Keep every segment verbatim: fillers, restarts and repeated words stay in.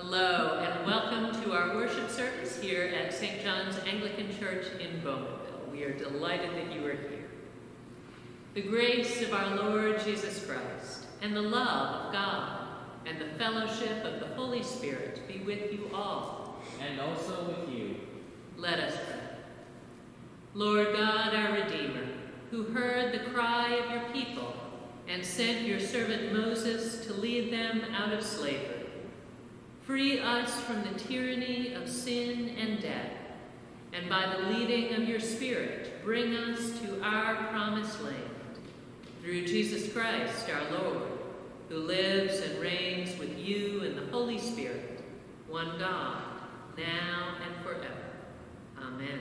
Hello, and welcome to our worship service here at Saint John's Anglican Church in Bowmanville. We are delighted that you are here. The grace of our Lord Jesus Christ, and the love of God, and the fellowship of the Holy Spirit be with you all. And also with you. Let us pray. Lord God, our Redeemer, who heard the cry of your people and sent your servant Moses to lead them out of slavery, free us from the tyranny of sin and death, and by the leading of your Spirit, bring us to our promised land. Through Jesus Christ, our Lord, who lives and reigns with you and the Holy Spirit, one God, now and forever. Amen.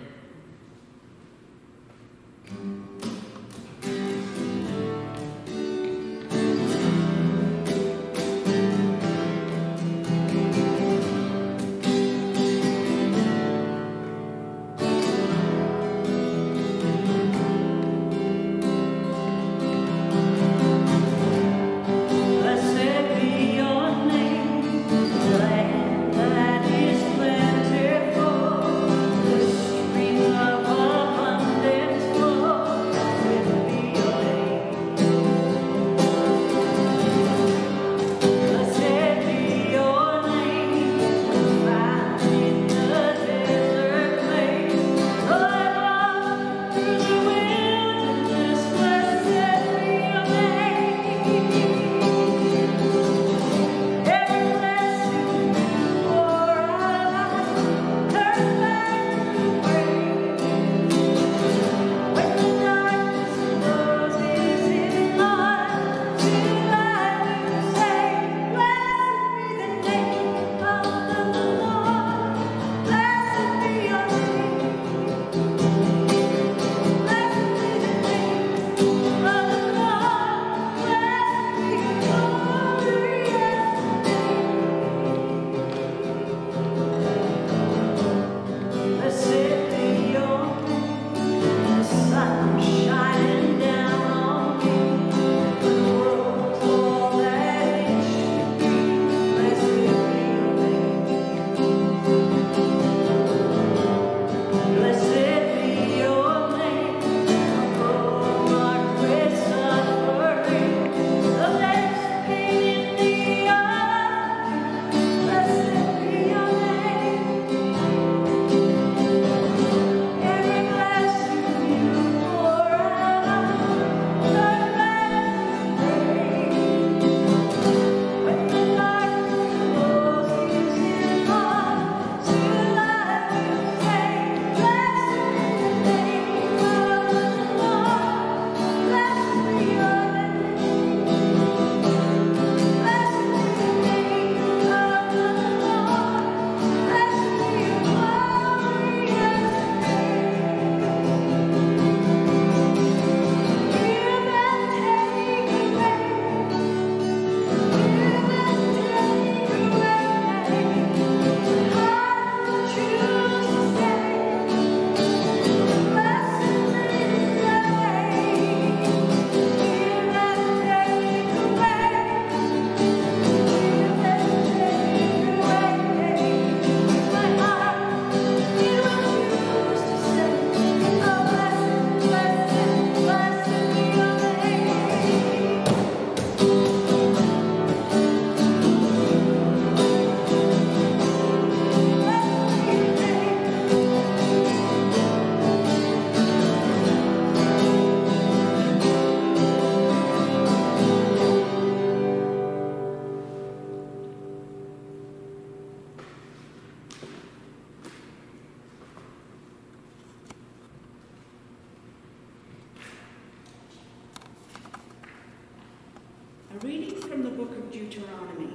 A reading from the book of Deuteronomy.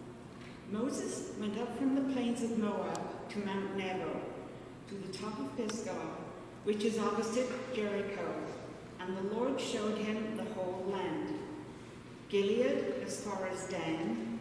Moses went up from the plains of Moab to Mount Nebo, to the top of Pisgah, which is opposite Jericho, and the Lord showed him the whole land, Gilead as far as Dan,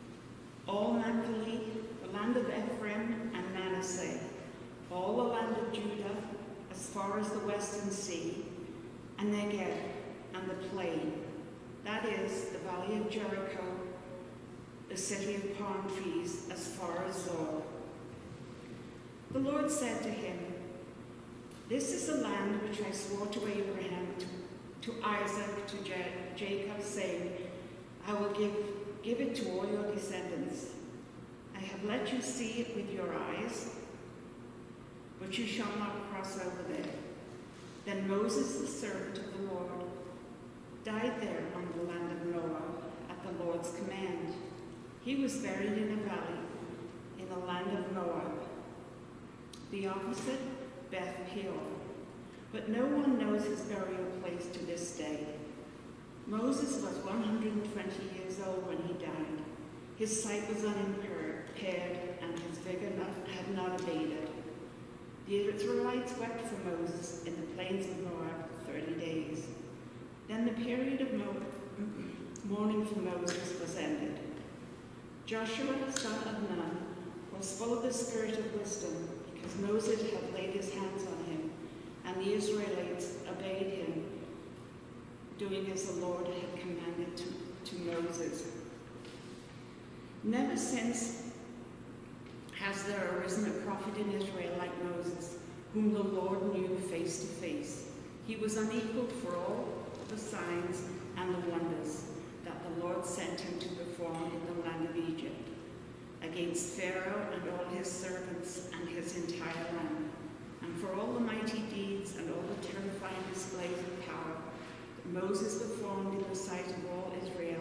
all Naphtali, the land of Ephraim and Manasseh, all the land of Judah as far as the western sea, and Negev and the plain, that is, the valley of Jericho, the the city of palm trees, as far as Zoar. The Lord said to him, "This is the land which I swore to Abraham, to, to Isaac, to Ja- Jacob, saying, I will give, give it to all your descendants. I have let you see it with your eyes, but you shall not cross over there." Then Moses, the servant of the Lord, died there on the land of Moab at the Lord's command. He was buried in a valley in the land of Moab, the opposite Beth Peor. But no one knows his burial place to this day. Moses was one hundred twenty years old when he died. His sight was unimpaired, and his vigor not, had not abated. The Israelites wept for Moses in the plains of Moab for thirty days. Then the period of mourning for Moses was ended. Joshua, son of Nun, was full of the spirit of wisdom, because Moses had laid his hands on him, and the Israelites obeyed him, doing as the Lord had commanded to, to Moses. Never since has there arisen a prophet in Israel like Moses, whom the Lord knew face to face. He was unequaled for all the signs and the wonders that the Lord sent him to perform in the land of Egypt, against Pharaoh and all his servants and his entire land, and for all the mighty deeds and all the terrifying displays of power that Moses performed in the sight of all Israel.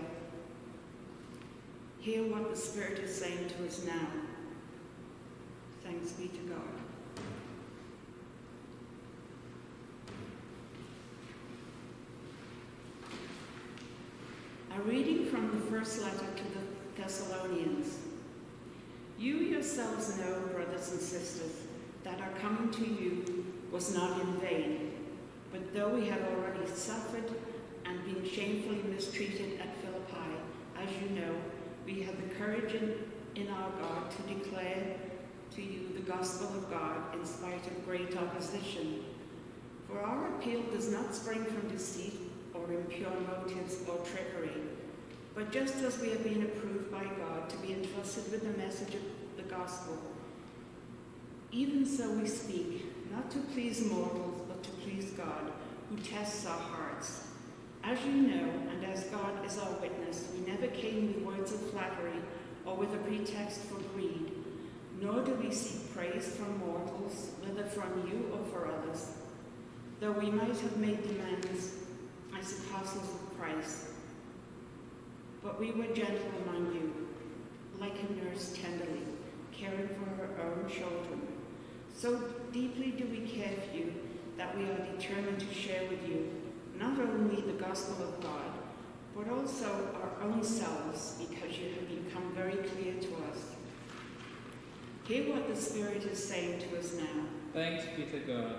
Hear what the Spirit is saying to us now. Thanks be to God. A reading from the first letter to the Thessalonians. You yourselves know, brothers and sisters, that our coming to you was not in vain. But though we had already suffered and been shamefully mistreated at Philippi, as you know, we had the courage in, in our God to declare to you the gospel of God in spite of great opposition. For our appeal does not spring from deceit or impure motives or trickery, but just as we have been approved by God to be entrusted with the message of the gospel, even so we speak, not to please mortals, but to please God, who tests our hearts. As you know, and as God is our witness, we never came with words of flattery or with a pretext for greed, nor do we seek praise from mortals, whether from you or for others, though we might have made demands as apostles of Christ. But we were gentle among you, like a nurse tenderly, caring for her own children. So deeply do we care for you that we are determined to share with you not only the gospel of God, but also our own selves, because you have become very clear to us. Hear what the Spirit is saying to us now. Thanks be to God.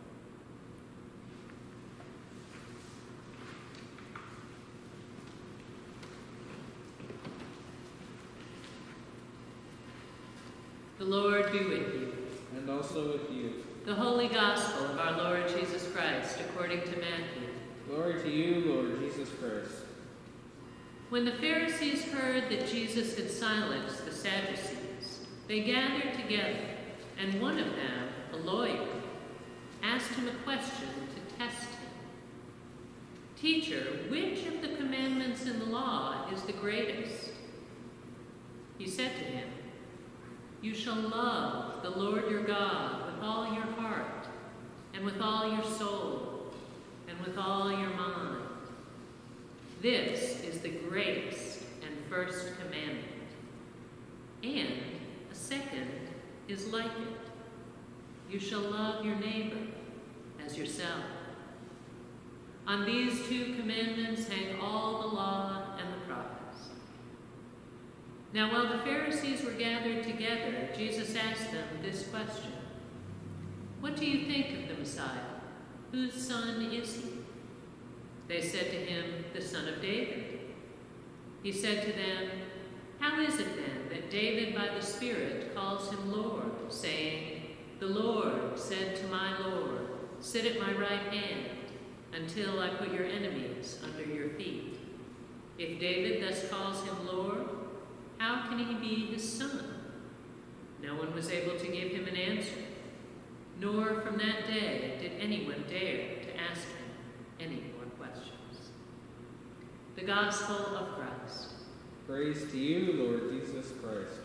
The Lord be with you. And also with you. The Holy Gospel of our Lord Jesus Christ according to Matthew. Glory to you, Lord Jesus Christ. When the Pharisees heard that Jesus had silenced the Sadducees, they gathered together, and one of them, a lawyer, asked him a question to test him. Teacher, which of the commandments in the law is the greatest? He said to him, You shall love the Lord your God with all your heart, and with all your soul, and with all your mind. This is the greatest and first commandment. And a second is like it. You shall love your neighbor as yourself. On these two commandments hang all the law and the prophets. Now, while the Pharisees were gathered together, Jesus asked them this question: What do you think of the Messiah? Whose son is he? They said to him, The son of David. He said to them, How is it then that David by the Spirit calls him Lord, saying, The Lord said to my Lord, Sit at my right hand, until I put your enemies under your feet? If David thus calls him Lord, How can he be his son? No one was able to give him an answer, nor from that day did anyone dare to ask him any more questions. The Gospel of Christ. Praise to you, Lord Jesus Christ.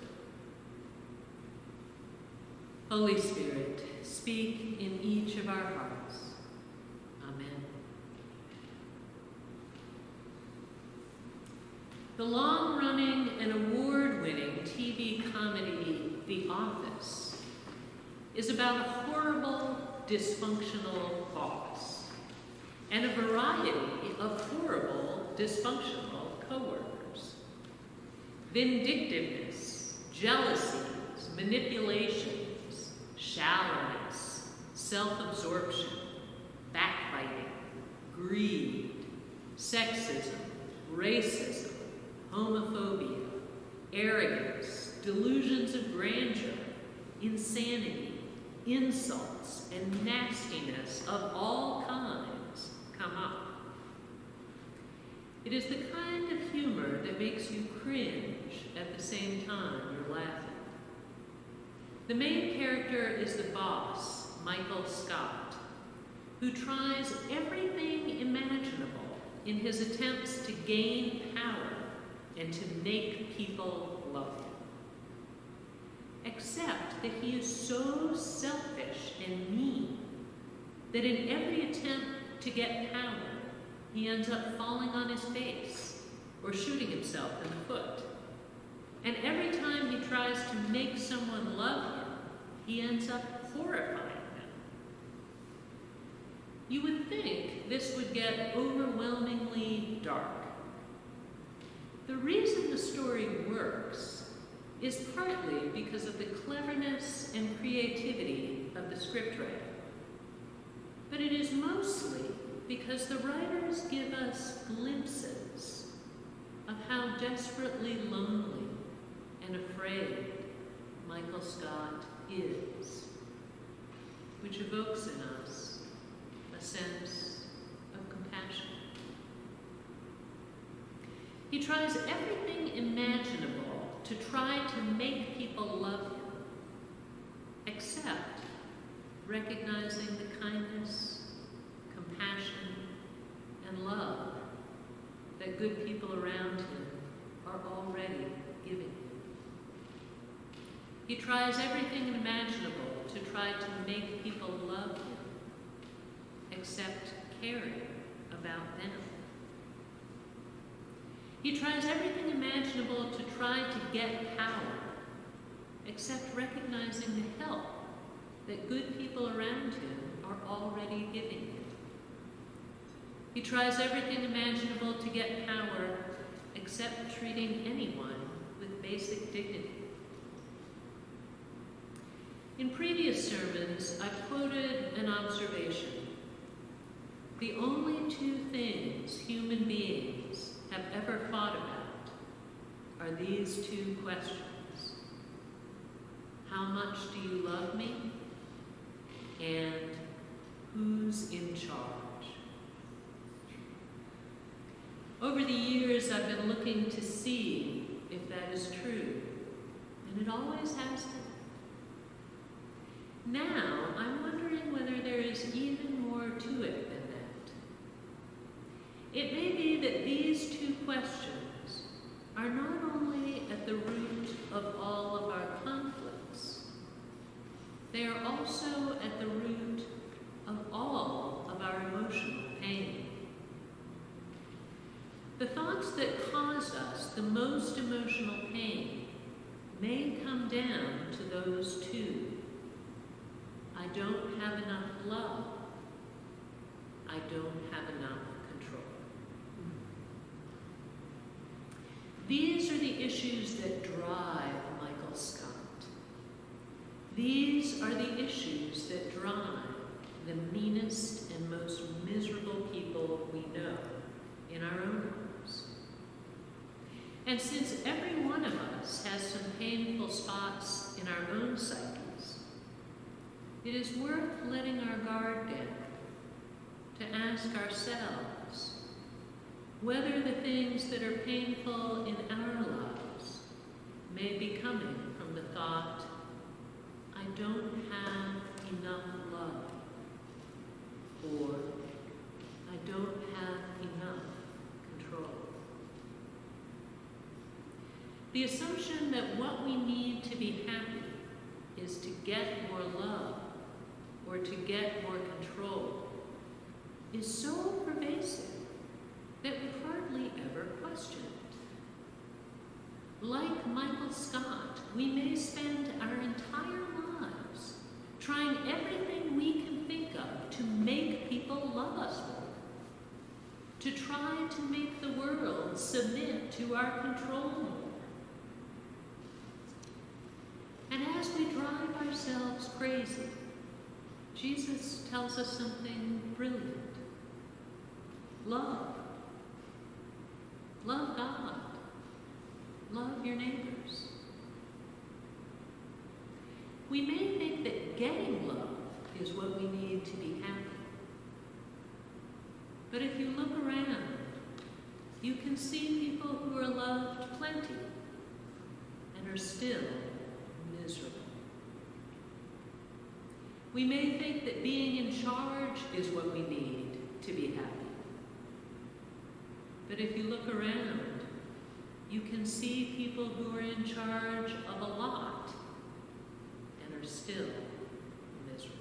Holy Spirit, speak in each of our hearts. Amen. The long-running and award-winning T V comedy The Office is about a horrible, dysfunctional boss and a variety of horrible, dysfunctional coworkers. Vindictiveness, jealousies, manipulations, shallowness, self-absorption, backbiting, greed, sexism, racism, homophobia, arrogance, delusions of grandeur, insanity, insults, and nastiness of all kinds come up. It is the kind of humor that makes you cringe at the same time you're laughing. The main character is the boss, Michael Scott, who tries everything imaginable in his attempts to gain power and to make people love him. Except that he is so selfish and mean that in every attempt to get power, he ends up falling on his face or shooting himself in the foot. And every time he tries to make someone love him, he ends up horrifying them. You would think this would get overwhelmingly dark. The reason the story works is partly because of the cleverness and creativity of the scriptwriter. But it is mostly because the writers give us glimpses of how desperately lonely and afraid Michael Scott is, which evokes in us a sense of compassion. He tries everything imaginable to try to make people love him, except recognizing the kindness, compassion, and love that good people around him are already giving him. He tries everything imaginable to try to make people love him, except caring about them. He tries everything imaginable to try to get power, except recognizing the help that good people around him are already giving him. He tries everything imaginable to get power, except treating anyone with basic dignity. In previous sermons, I've quoted an observation. The only two things human beings have ever thought about are these two questions. How much do you love me? And who's in charge? Over the years, I've been looking to see if that is true, and it always has been. Now, I'm wondering whether there is even more to it than that. It may be that these two questions are not only at the root of all of our conflicts, they are also at the root of all of our emotional pain. The thoughts that cause us the most emotional pain may come down to those two. I don't have enough love. I don't have enough control. These are the issues that drive Michael Scott. These are the issues that drive the meanest and most miserable people we know in our own lives. And since every one of us has some painful spots in our own psyches, it is worth letting our guard down to ask ourselves whether the things that are painful in our lives thought, I don't have enough love, or I don't have enough control. The assumption that what we need to be happy is to get more love or to get more control is so pervasive that we hardly ever question it. Like Michael Scott, we may spend our entire lives trying everything we can think of to make people love us more, to try to make the world submit to our control more. And as we drive ourselves crazy, Jesus tells us something brilliant. Love. Love God. Love your neighbors. We may think that getting love is what we need to be happy. But if you look around, you can see people who are loved plenty and are still miserable. We may think that being in charge is what we need to be happy. But if you look around, you can see people who are in charge of a lot and are still miserable.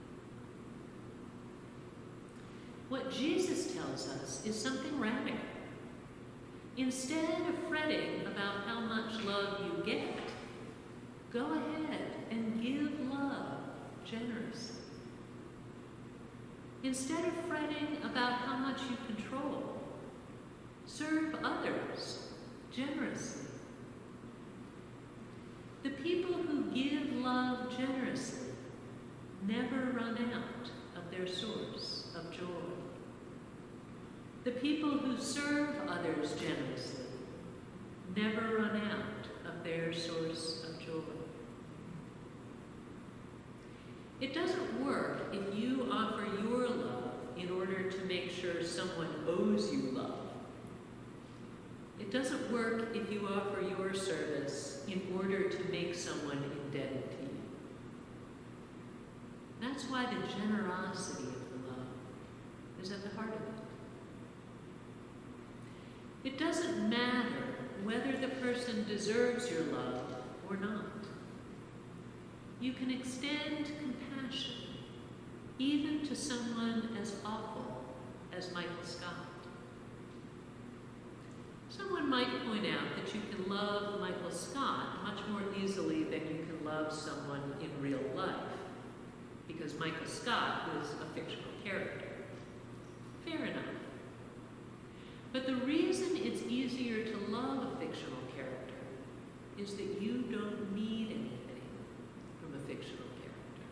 What Jesus tells us is something radical. Instead of fretting about how much love you get, go ahead and give love generously. Instead of fretting about how much you control, serve others generously. The people who give love generously never run out of their source of joy. The people who serve others generously never run out of their source of joy. It doesn't work if you offer your love in order to make sure someone owes you love. It doesn't work if you offer your service in order to make someone indebted to you. That's why the generosity of the love is at the heart of it. It doesn't matter whether the person deserves your love or not. You can extend compassion even to someone as awful as Michael Scott. Someone might point out that you can love Michael Scott much more easily than you can love someone in real life, because Michael Scott was a fictional character. Fair enough. But the reason it's easier to love a fictional character is that you don't need anything from a fictional character.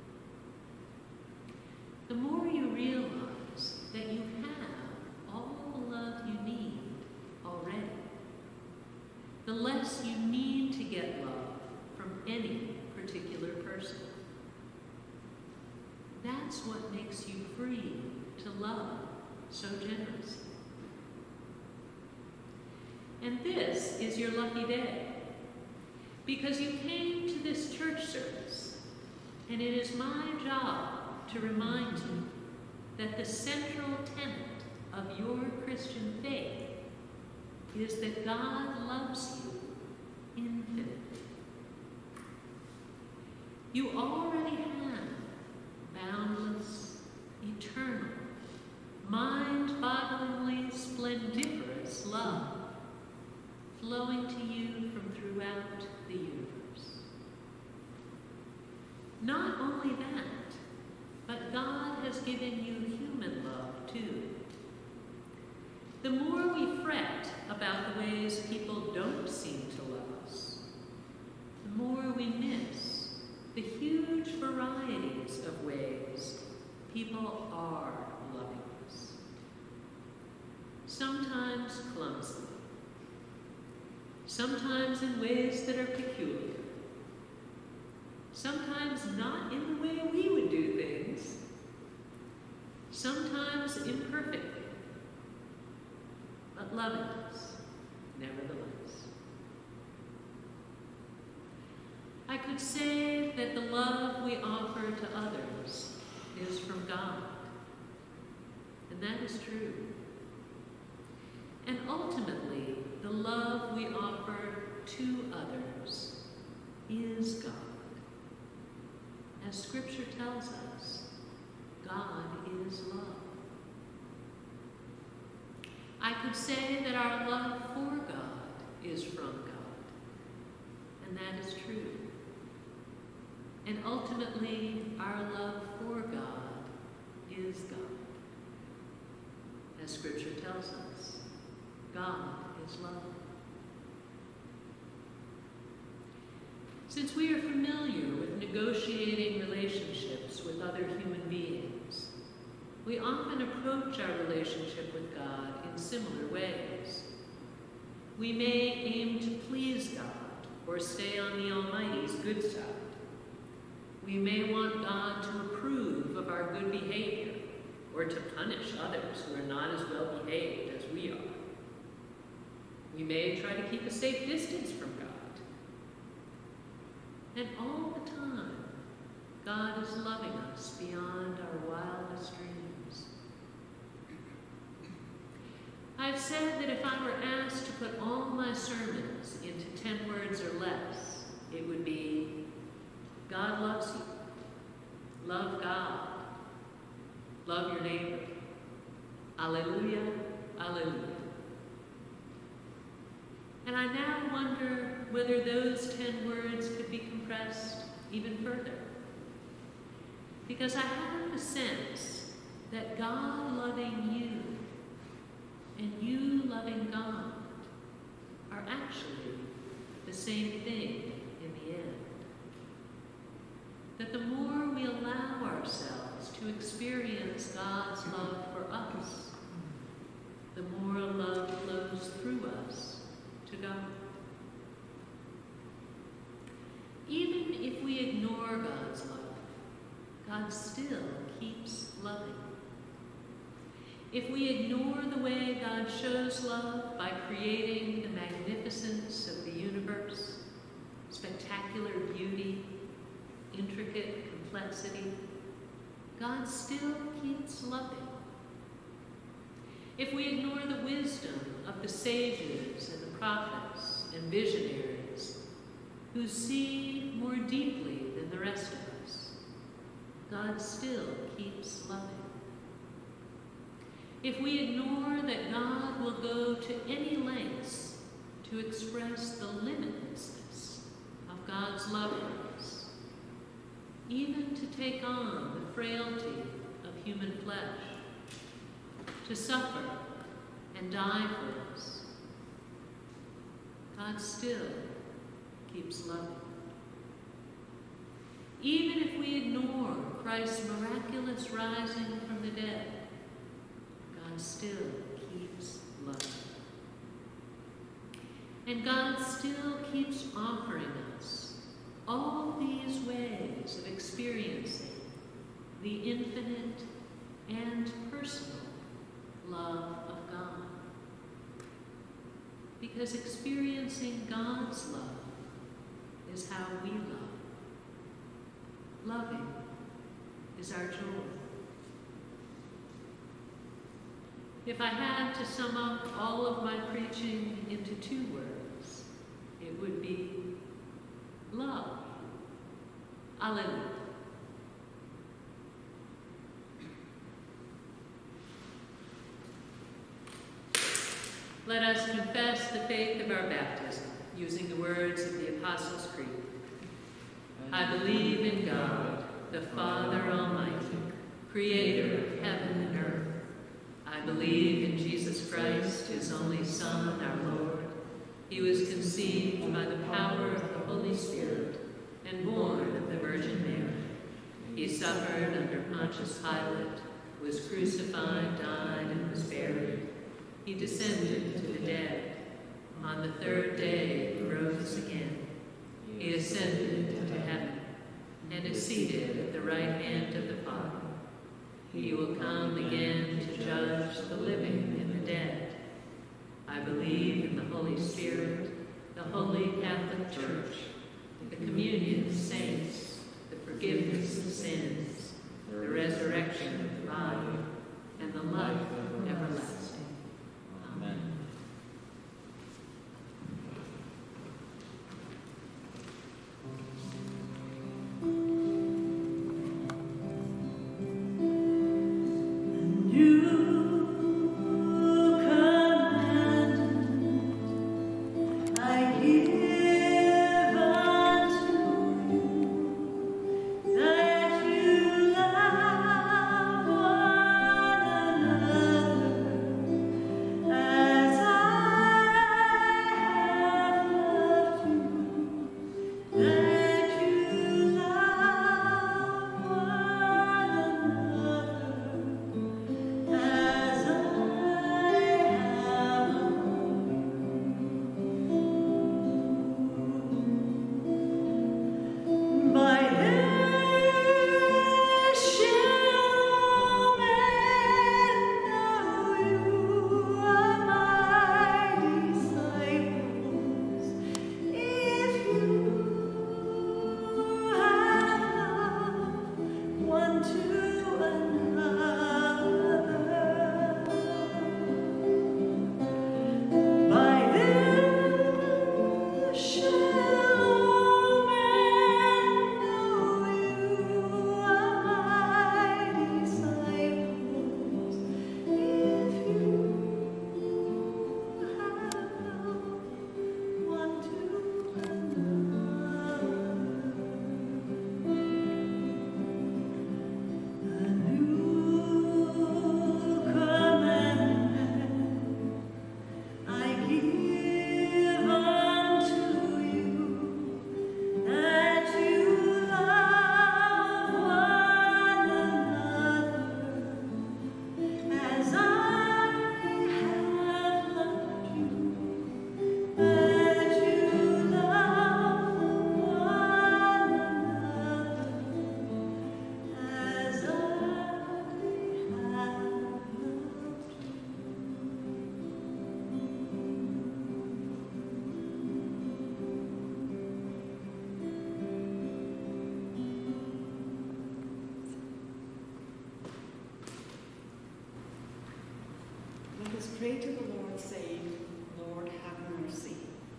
The more you realize that you have all the love you need already, the less you need to get love from any particular person. That's what makes you free to love so generously. And this is your lucky day, because you came to this church service, and it is my job to remind you that the central tenet of your Christian faith is that God loves you infinitely. You already have boundless, eternal, mind-bogglingly splendiferous love flowing to you from throughout the universe. Not only that, but God has given you human love too. The more we fret about the ways people don't seem to love us, the more we miss the huge varieties of ways people are loving us. Sometimes clumsily, sometimes in ways that are peculiar, sometimes not in the way we would do things, sometimes imperfectly, but loving us nevertheless. I could say that the love we offer to others is from God, and that is true. And ultimately, the love we offer to others is God. As Scripture tells us, God is love. I could say that our love for God is from God, and that is true. And ultimately, our love for God is God. As Scripture tells us, God is love. Since we are familiar with negotiating relationships with other human beings, we often approach our relationship with God in similar ways. We may aim to please God or stay on the Almighty's good side. We may want God to approve of our good behavior or to punish others who are not as well behaved as we are. We may try to keep a safe distance from God. And all the time, God is loving us beyond our wildest dreams. I've said that if I were asked to put all my sermons into ten words or less, it would be, God loves you. Love God. Love your neighbor. Alleluia, alleluia. And I now wonder whether those ten words could be compressed even further. Because I have a sense that God loving you and you loving God are actually the same thing in the end. That the more we allow ourselves to experience God's love for us, the more love flows through us to God. Even if we ignore God's love, God still keeps loving. If we ignore the way God shows love by creating the magnificence of the universe, spectacular beauty, intricate complexity, God still keeps loving. If we ignore the wisdom of the sages and the prophets and visionaries who see more deeply than the rest of us, God still keeps loving. If we ignore that God will go to any lengths to express the limitlessness of God's love for us, even to take on the frailty of human flesh, to suffer and die for us, God still keeps loving. Even if we ignore Christ's miraculous rising from the dead, God still keeps loving. And God still keeps offering us all these ways of experiencing the infinite and personal love of God. Because experiencing God's love is how we love. Loving is our joy. If I had to sum up all of my preaching into two words, it would be love. Alleluia. Let us confess the faith of our baptism using the words of the Apostles' Creed. I believe in God, the Father Almighty, creator of heaven and earth. I believe in Jesus Christ, his only Son, our Lord. He was conceived by the power of the Holy Spirit and born of the Virgin Mary. He suffered under Pontius Pilate, was crucified, died, and was buried. He descended to the dead. On the third day he rose again. He ascended into heaven and is seated at the right hand of the Father. He will come again to judge the living and the dead. I believe in the Holy Spirit, the Holy Catholic Church, the communion of saints, the forgiveness of sins, the resurrection of the body, and the life everlasting. Amen. Let us pray to the Lord, saying, Lord, have mercy.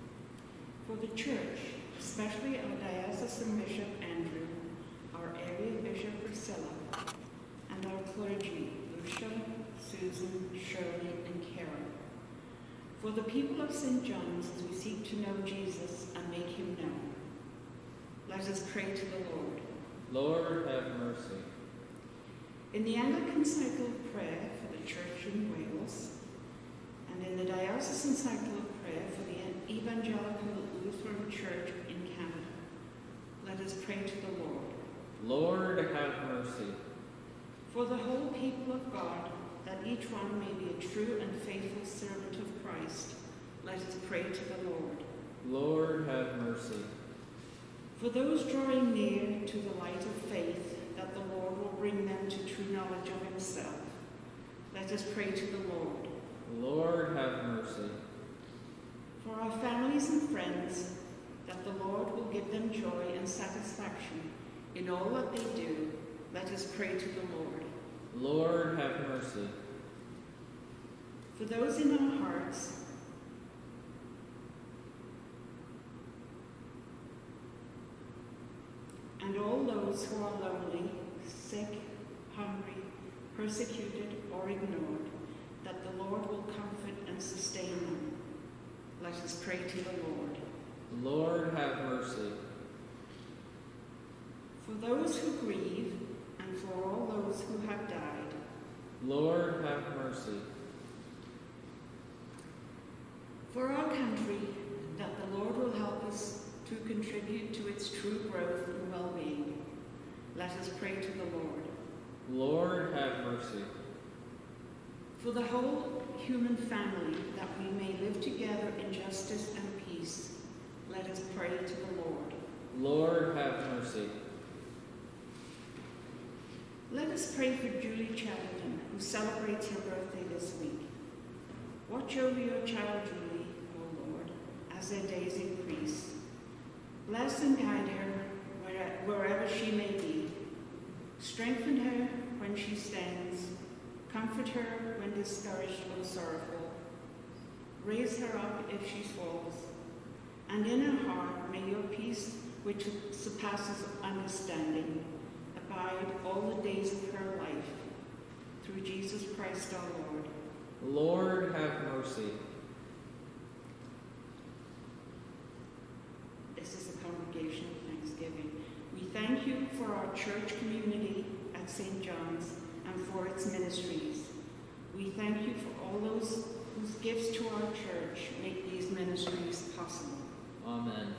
For the Church, especially our diocesan Bishop Andrew, our area Bishop Priscilla, and our clergy, Lucia, Susan, Shirley, and Karen. For the people of Saint John's, as we seek to know Jesus and make him known. Let us pray to the Lord. Lord, have mercy. In the Anglican Cycle of Prayer for the Church in Wales, and in the Diocesan Cycle of Prayer for the Evangelical Lutheran Church in Canada, let us pray to the Lord. Lord, have mercy. For the whole people of God, that each one may be a true and faithful servant of Christ, let us pray to the Lord. Lord, have mercy. For those drawing near to the light of faith, that the Lord will bring them to true knowledge of himself, let us pray to the Lord. Lord, have mercy. For our families and friends, that the Lord will give them joy and satisfaction in all that they do, let us pray to the Lord. Lord, have mercy. For those in our hearts and all those who are lonely, sick, hungry, persecuted, or ignored, that the Lord will comfort and sustain them, let us pray to the Lord. Lord, have mercy. For those who grieve, and for all those who have died, Lord, have mercy. For our country, that the Lord will help us to contribute to its true growth and well-being, let us pray to the Lord. Lord, have mercy. For the whole human family, that we may live together in justice and peace, let us pray to the Lord. Lord, have mercy. Let us pray for Julie Chatterton, who celebrates her birthday this week. Watch over your child, Julie, O Lord, as their days increase. Bless and guide her where- wherever she may be. Strengthen her when she stands. Comfort her when discouraged or sorrowful. Raise her up if she falls. And in her heart may your peace, which surpasses understanding, abide all the days of her life. Through Jesus Christ our Lord. Lord, have mercy. This is a congregation of thanksgiving. We thank you for our church community at Saint John's and for its ministries. We thank you for all those whose gifts to our church make these ministries possible. Amen.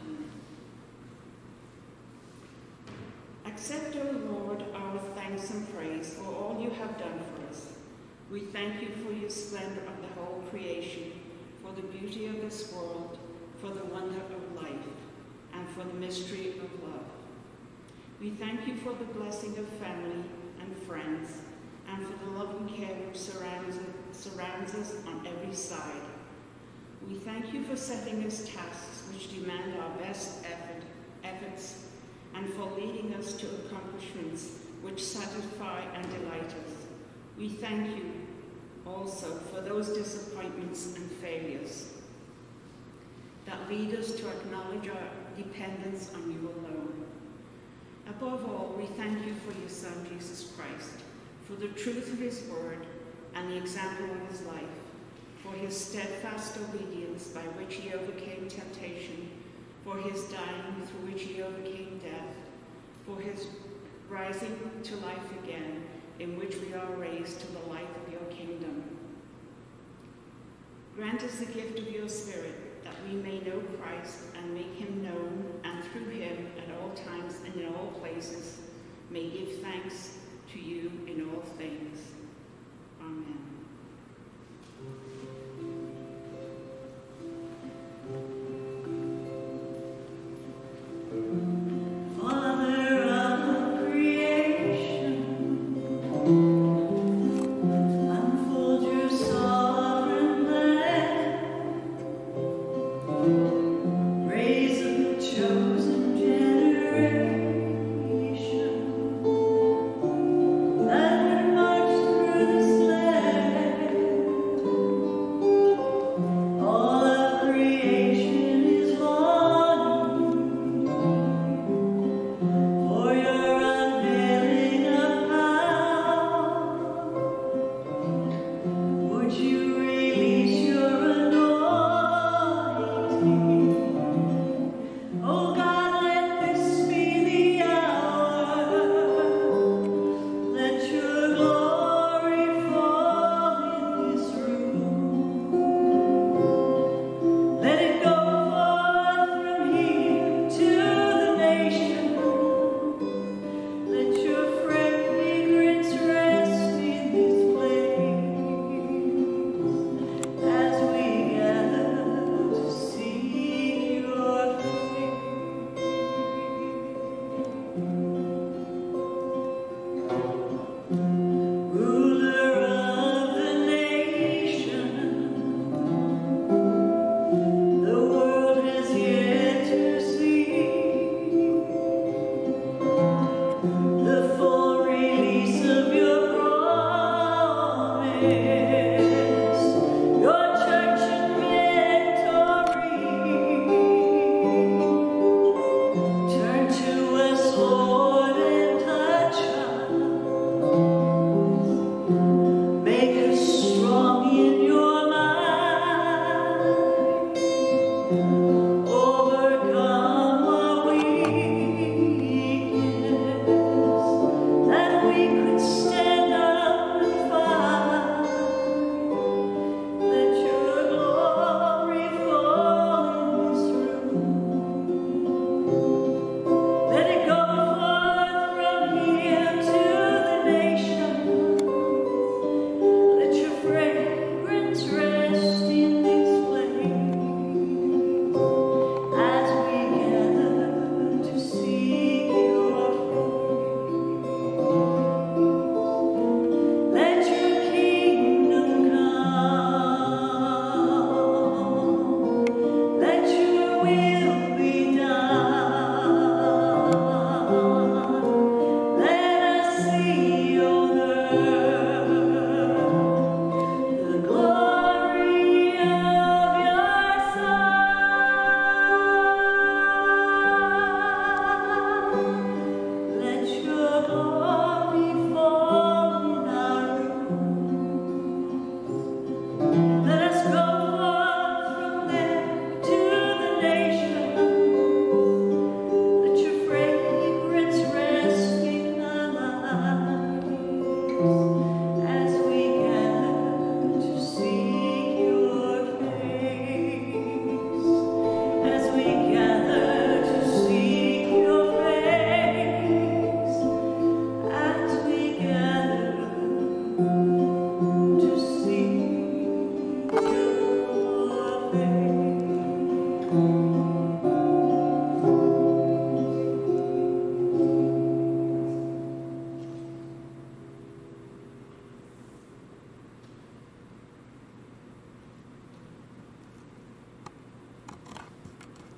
Accept, O Lord, our thanks and praise for all you have done for us. We thank you for your splendor of the whole creation, for the beauty of this world, for the wonder of life, and for the mystery of love. We thank you for the blessing of family and friends, and for the loving care which surrounds, surrounds us on every side. We thank you for setting us tasks which demand our best effort, efforts, and for leading us to accomplishments which satisfy and delight us. We thank you also for those disappointments and failures that lead us to acknowledge our dependence on you alone. Above all, we thank you for your Son, Jesus Christ, for the truth of his word and the example of his life, for his steadfast obedience by which he overcame temptation, for his dying through which he overcame death, for his rising to life again, in which we are raised to the light of your kingdom. Grant us the gift of your Spirit, that we may know Christ and make him known, and through him at all times and in all places may give thanks to you in all things. Amen. Unfold your sovereign plan.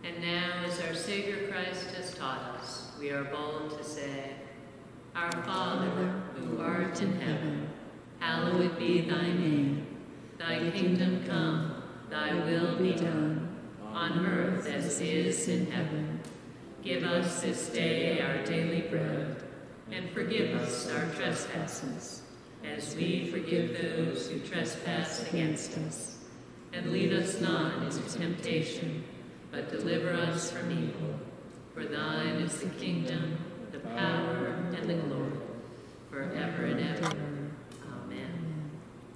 And now, as our Savior Christ has taught us, we are bold to say, Our Father, who art in heaven, hallowed be thy name. Thy kingdom come, thy will be done, on earth as it is in heaven. Give us this day our daily bread, and forgive us our trespasses, as we forgive those who trespass against us. And lead us not into temptation, but deliver us from evil. For thine is the kingdom, the power, and the glory, forever and ever. Amen.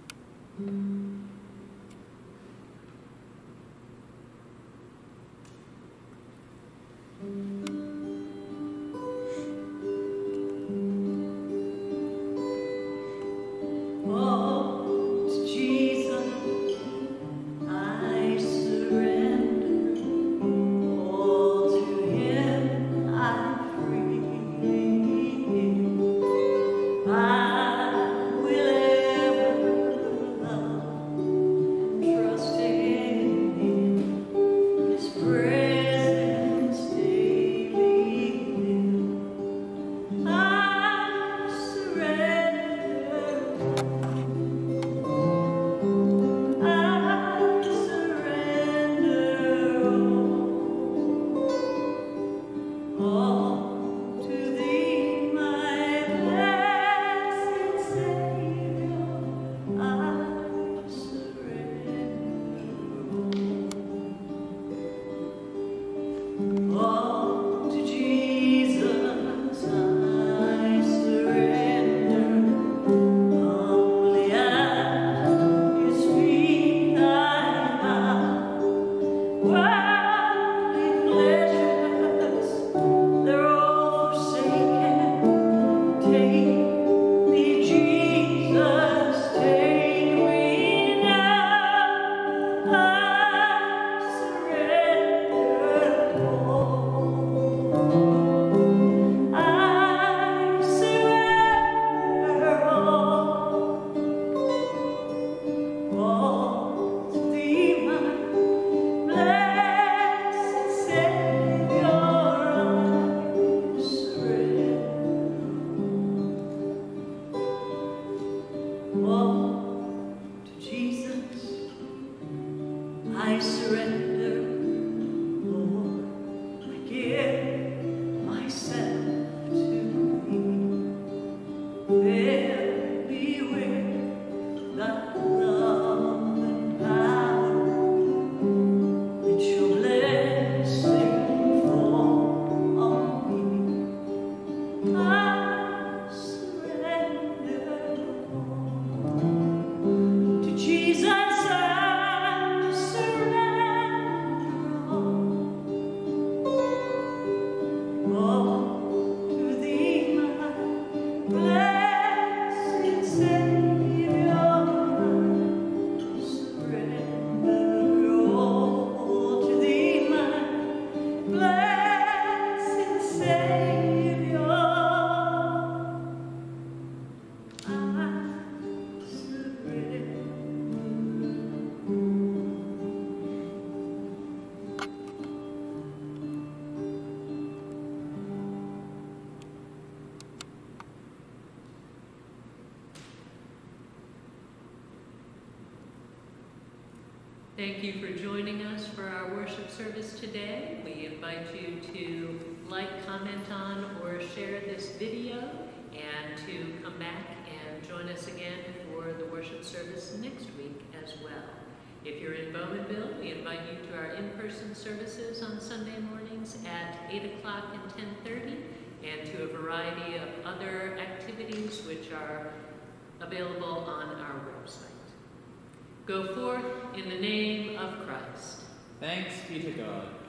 Thank you for joining us for our worship service today. We invite you to like, comment on, or share this video, and to come back and join us again for the worship service next week as well. If you're in Bowmanville, we invite you to our in-person services on Sunday mornings at eight o'clock and ten thirty, and to a variety of other activities which are available on our website. Go forth in the name of Christ. Thanks be to God.